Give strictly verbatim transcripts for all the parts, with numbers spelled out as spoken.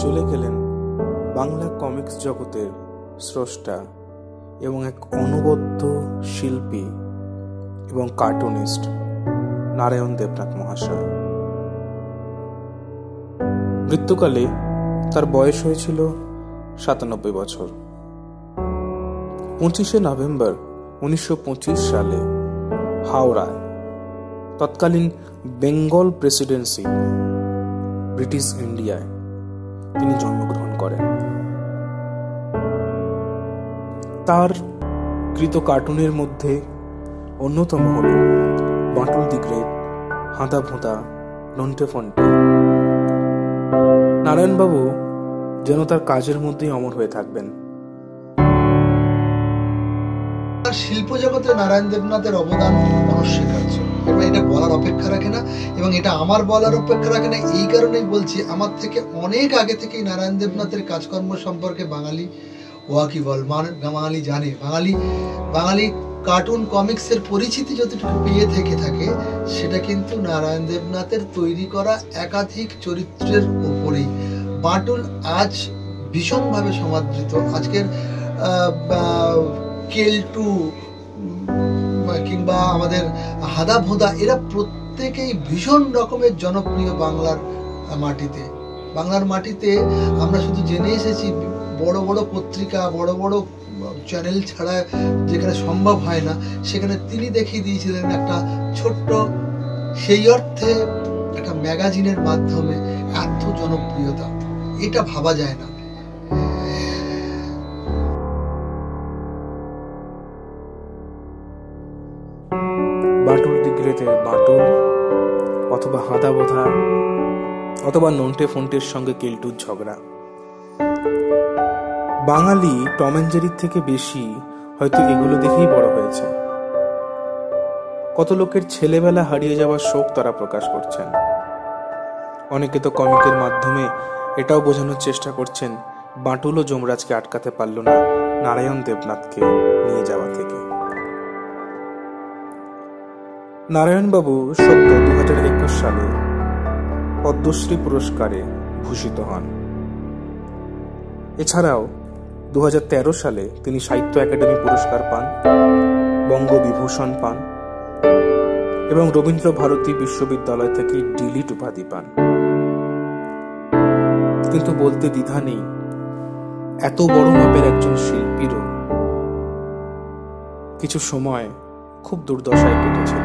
চলে গেলেন বাংলা কমিক্স জগতের স্রষ্টা এবং এক অনবদ্য শিল্পী এবং কার্টুনিস্ট নারায়ণ দেবনাথ মহাশয়। মৃত্যুকালে তার বয়স হয়েছিল সাতানব্বই বছর। পঁচিশে নভেম্বর উনিশশো পঁচিশ সালে হাওড়ায় তৎকালীন বেঙ্গল প্রেসিডেন্সি ব্রিটিশ ইন্ডিয়ায় তিনি জন্মগ্রহণ করেন। তার কৃত কার্টুনের মধ্যে অন্যতম হল বাঁটুল দি গ্রেট, হাঁদা ভোঁদা, নন্টে ফন্টে। নারায়ণবাবু যেন তার কাজের মধ্যেই অমর হয়ে থাকবেন। শিল্প জগতে নারায়ণ দেবনাথের অবদান অনস্বীকার্য, এবং এটা বলার অপেক্ষা রাখে না, এবং এটা আমার বলার অপেক্ষা রাখে না। এই কারণেই বলছি, আমার থেকে অনেক আগে থেকেই নারায়ণ দেবনাথের কাজকর্ম সম্পর্কে বাঙালি ওয়াকিবল, বাঙালি জানে। বাঙালি বাঙালি কার্টুন কমিক্সের পরিচিতি যতটুকু পেয়ে থেকে থাকে, সেটা কিন্তু নারায়ণ দেবনাথের তৈরি করা একাধিক চরিত্রের ওপরেই। বাঁটুল আজ ভীষণভাবে সমাদৃত। আজকের কেলটু কিংবা আমাদের হাদা ভোঁদা, এরা প্রত্যেকেই ভীষণ রকমের জনপ্রিয় বাংলার মাটিতে। বাংলার মাটিতে আমরা শুধু জেনে এসেছি বড় বড় পত্রিকা, বড় বড় চ্যানেল ছাড়া যেখানে সম্ভব হয় না, সেখানে তিনি দেখিয়ে দিয়েছিলেন একটা ছোট্ট, সেই অর্থে একটা ম্যাগাজিনের মাধ্যমে এত জনপ্রিয়তা, এটা ভাবা যায় না। বাঁটুল দি গ্রেটের বাঁটুল অথবা হাঁদা বোধা অথবা নন্টে ফন্টের সঙ্গে কেলটুর ঝগড়া, বাঙালি টম অ্যান্ড জেরির থেকে বেশি হয়তো এগুলো দেখেই বড় হয়েছে। কত লোকের ছেলেবেলা হারিয়ে যাওয়ার শোক তারা প্রকাশ করছেন। অনেকে তো কমিকের মাধ্যমে এটাও বোঝানোর চেষ্টা করছেন বাঁটুল ও যমরাজকে আটকাতে পারল না নারায়ণ দেবনাথকে নিয়ে যাওয়া থেকে। নারায়ণবাবু সদ্য দু হাজার একুশ সালে পদ্মশ্রী পুরস্কারে ভূষিত হন। এছাড়াও দু হাজার তেরো সালে তিনি সাহিত্য একাডেমি পুরস্কার পান, বঙ্গবিভূষণ পান এবং রবীন্দ্র ভারতী বিশ্ববিদ্যালয় থেকে ডিলিট উপাধি পান। কিন্তু বলতে দ্বিধা নেই, এত বড় মাপের একজন শিল্পীরও কিছু সময় খুব দুর্দশায় কেটেছিল।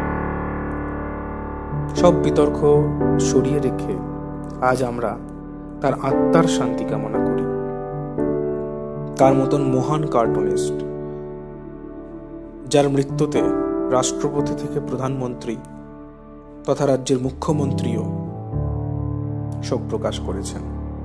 সব বিতর্ক সরিয়ে রেখে আজ আমরা তার আত্মার শান্তি কামনা করি। তার মতন মহান কার্টুনিস্ট, যার মৃত্যুতে রাষ্ট্রপতি থেকে প্রধানমন্ত্রী তথা রাজ্যের মুখ্যমন্ত্রীও শোক প্রকাশ করেছেন।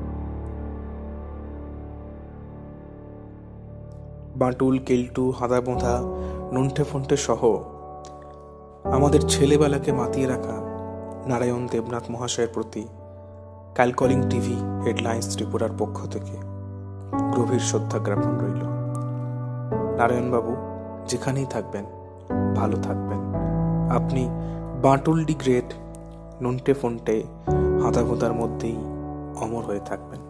বাঁটুল, কেলটু, হাঁদা বোঁধা, নন্টে ফন্টে সহ আমাদের ছেলেবেলাকে মাতিয়ে রাখা নারায়ণ দেবনাথ মহাশয়ের প্রতি ক্যালকলিং টিভি হেডলাইন্স ত্রিপুরার পক্ষ থেকে গভীর শ্রদ্ধা জ্ঞাপন রইল। নারায়ণবাবু যেখানেই থাকবেন ভালো থাকবেন। আপনি বাঁটুল দি গ্রেট, নন্টে ফন্টে, হাঁদা ভোঁদার মধ্যেই অমর হয়ে থাকবেন।